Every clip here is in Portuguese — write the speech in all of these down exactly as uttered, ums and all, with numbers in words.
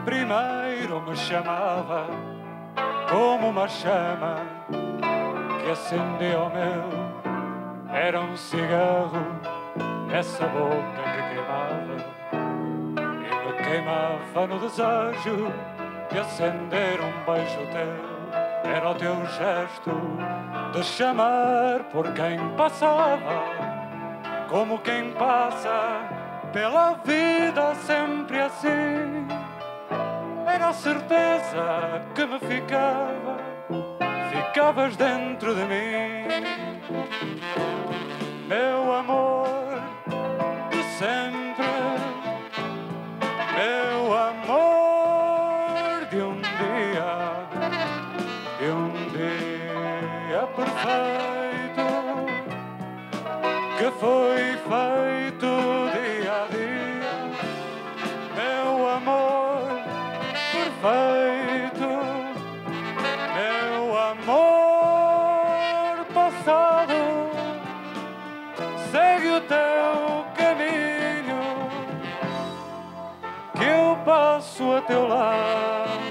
primeiro me chamava como uma chama que acendia o meu. Era um cigarro nessa boca que queimava, e me queimava no desejo de acender um beijo teu. Era o teu gesto de chamar por quem passava, como quem passa pela vida sempre assim. Era a certeza que me ficava, ficavas dentro de mim. Meu amor de sempre, meu amor de um dia, de um dia perfeito que foi feito dia a dia. Meu amor perfeito, meu amor passado, segue o teu caminho, que eu passo a teu lado.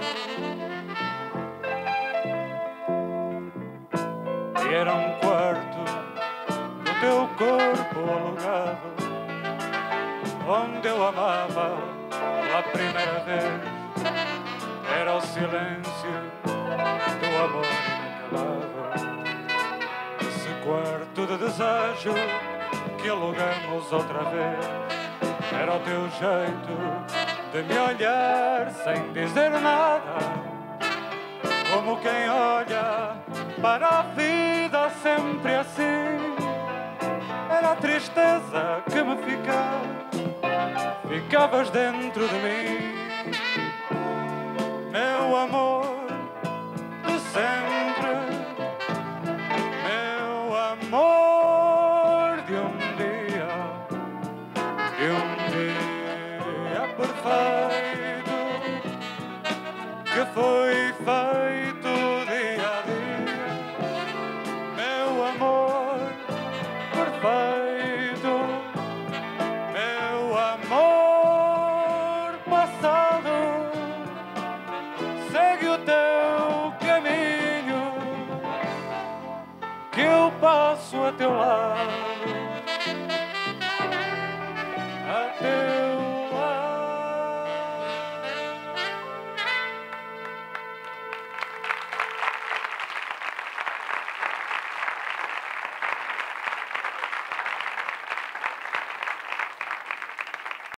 E era um quarto do teu corpo alugado, onde eu amava pela primeira vez. Era o silêncio do amor inacabável, esse quarto de desejo que alugamos outra vez. Era o teu jeito de me olhar sem dizer nada, como quem olha para a vida sempre assim. Era a tristeza que me ficava, ficavas dentro de mim. Meu amor de sempre, meu amor de um dia, de um dia perfeito que foi feito